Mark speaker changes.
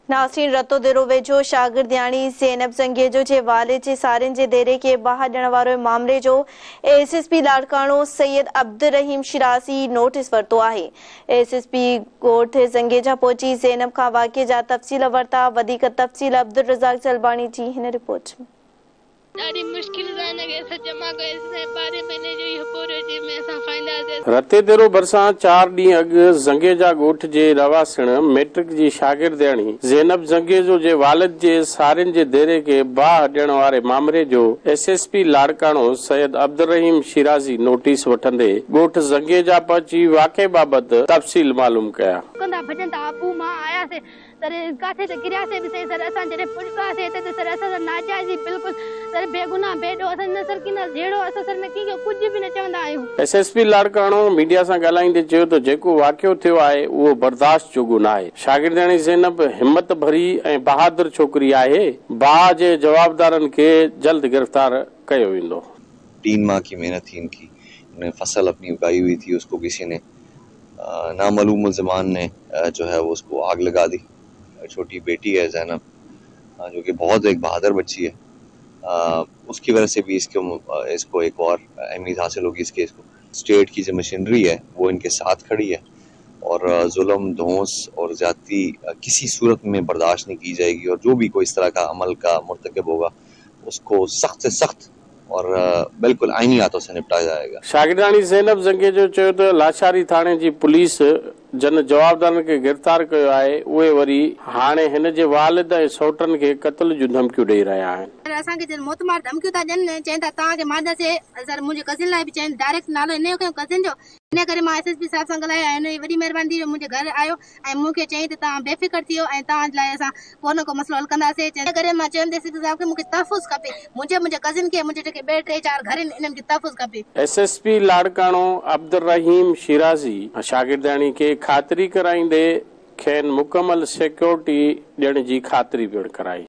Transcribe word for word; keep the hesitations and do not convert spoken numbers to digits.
Speaker 1: नासिन रतो दिरो वेझो शागिर्दियाणी ज़ैनब ज़ंगेजो जे वालिद जे सारिन जे देरे खे बाहि ॾियण वारे मामले जो एसएसपी लाड़काणो सैयद अब्दुर्रहीम शिराज़ी नोटिस वरितो आहे। एसएसपी ॻोठ ज़ंगेजा पहुची ज़ैनब खां वाक़िए जा तफ़सील वरिता। वधीक तफ़सील अब्दुल रज़ाक जलबानी जी हिन रिपोर्ट में।
Speaker 2: ॾाढी मुश्किल सां हिनखे असां जमा कयोसीं। ॿारहें महीने जो इहो कोरेटी में असां फाईंदासीं।
Speaker 3: रते दिरो भरिसां चार ॾींहं अॻु ज़ंगेजा ॻोठ जे रवासण मैट्रिक जी शागिर्दियाणी ज़ैनब ज़ंगेजो जे वालिद जे सारिन जे देरे खे बाहि ॾियण वारे मामले जो एसएसपी लाड़काणो सैयद अब्दुर्रहीम शिराज़ी नोटिस वठंदे ॻोठ ज़ंगेजा पहुची वाक़े बाबति तफ़सील मालूम कया।
Speaker 2: कंदा भॼन था आपू मां आयासीं सर काथे त गिरियासीं बि सही सर असां जॾहिं पुॼतासीं हिते त सर असां सां नाजाइज़ी बिल्कुलु सर बेगुनाह बेॾो असां न सर की न जहिड़ो असां सर में कंहिंखे कुझु बि न चवंदा आहियूं।
Speaker 3: एसएसपी लाड़काणो मीडिया सां ॻाल्हाईंदे चयो त जेको वाक़ियो थियो आहे उहो बर्दाश्त जोॻो न आहे। शागिर्दियाणी ज़ैनब हिम्मत भरी ऐं बहादुर छोकिरी आहे। बाह जे जवाबदारनि खे जल्द गिरफ्तार कयो वेंदो।
Speaker 4: तीन माह की मेहनत थी इनकी, इन्हें फसल अपनी उगाई हुई थी, उसको किसी ने नामालूम मुल्ज़िमान ने जो है वो उसको आग लगा दी। छोटी बेटी है ज़ैनब जो कि बहुत एक बहादुर बच्ची है, आ, उसकी वजह से भी इसको इसको एक और अहमियत हासिल होगी। इसके इसको स्टेट की जो मशीनरी है वो इनके साथ खड़ी है और जुल्म धौंस और ज़्यादती किसी सूरत में बर्दाश्त नहीं की जाएगी और जो भी कोई इस तरह का अमल का मुर्तकब होगा उसको सख्त से सख्त और बिल्कुल आईनी हाथों से निपटाया जाएगा।
Speaker 3: शागिर्दियाणी ज़ैनब ज़ंगेजो चयो त लाचारी थाणे जी पुलिस जन जवाबदारनि खे गिरफ़्तार कयो आहे। उहे वरी हाणे हिन जे वालिद ऐं सौटनि खे क़त्ल जूं धमकियूं ॾेई रहिया आहिनि।
Speaker 2: असांखे मोतमार धमकियूं था ॾियनि, चवनि था तव्हांखे मारदासीं। सर मुंहिंजे कज़िन लाइ बि चवनि डायरेक्ट नालो हिन जो खयों कज़िन जो, इन करे मां एसएसपी साहब सां ॻाल्हायो ऐं हिन वॾी महिरबानी थी मुंहिंजे घर आयो ऐं मूंखे चई त तव्हां बेफ़िक्र थी वियो ऐं तव्हां लाइ असां को न को मसइलो हल कंदासीं। इन करे मां चवंदी एसएसपी साहब खे मूंखे तहफ़ुज़ खपे, मुंहिंजे मुंहिंजे कज़िन खे मुंहिंजे जेके ॿिए टे चार घर आहिनि इन्हनि खे तहफ़ुज़ खपे।
Speaker 3: एसएसपी लाड़काणो अब्दुर्रहीम शिराज़ी शागिर्दियाणी खे ख़ातिरी कराईंदे खेनि मुकमल सिक्योरिटी ॾियण जी ख़ातिरी पिणु कराई।